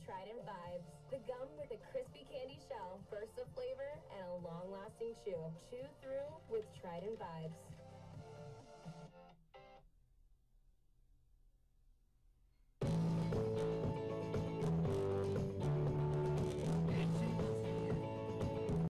Trident Vibes. The gum with a crispy candy shell, burst of flavor, and a long-lasting chew. Chew through with Trident Vibes.